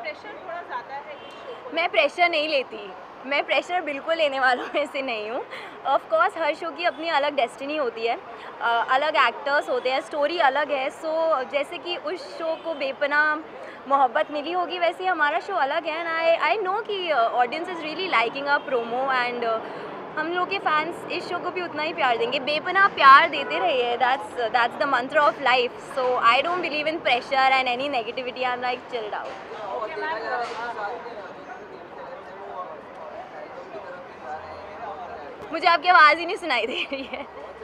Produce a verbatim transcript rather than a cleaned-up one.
Pressure थोड़ा ज़्यादा है इस शो को? मैं प्रेशर नहीं लेती, मैं प्रेशर बिल्कुल लेने वालों में से नहीं हूँ। ऑफ कोर्स हर शो की अपनी अलग डेस्टिनी होती है, अ, अलग एक्टर्स होते हैं, स्टोरी अलग है। सो जैसे कि उस शो को बेपनाह मोहब्बत मिली होगी, वैसे ही हमारा शो अलग है। एंड आई आई नो कि audience is really liking a promo, and हम लोग के फैंस इस शो को भी उतना ही प्यार देंगे। बेपनाह प्यार देते रहिए, that's that's the mantra of life. So I don't believe in pressure and any negativity. I am like chilled out. Okay ma'am. मुझे आपकी आवाज़ ही नहीं सुनाई दे रही है।